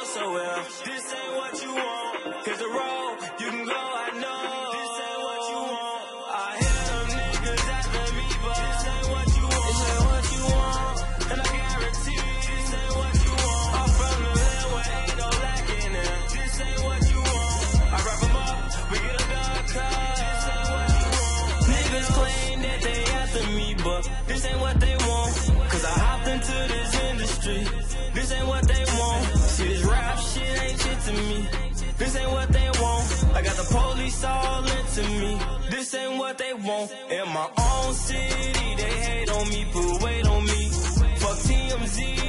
so well. This ain't what you want. Here's the road, you can go, I know. This ain't what you want. I hear them niggas after me, but this ain't what you want. This ain't what you want. And I guarantee this ain't what you want. I'm from the land where ain't no lacking in. This ain't what you want. I wrap them up, we get a dog cut. This ain't what you want. Niggas claim that they after me, but this ain't what they want. Cause I hopped into this industry. This ain't what they want. See, this rap shit ain't shit to me. This ain't what they want. I got the police all into me. This ain't what they want. In my own city, they hate on me, put weight on me. Fuck TMZ.